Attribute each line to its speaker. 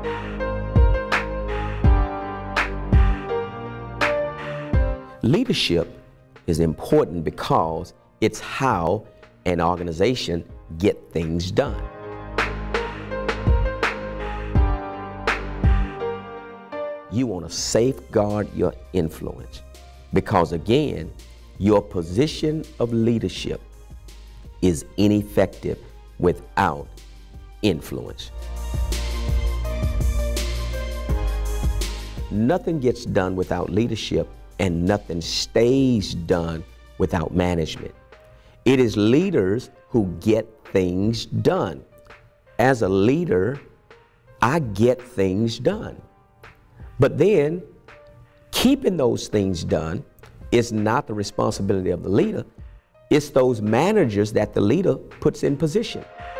Speaker 1: Leadership is important because it's how an organization gets things done. You want to safeguard your influence because, again, your position of leadership is ineffective without influence. Nothing gets done without leadership, and nothing stays done without management. It is leaders who get things done. As a leader, I get things done. But then, keeping those things done is not the responsibility of the leader. It's those managers that the leader puts in position.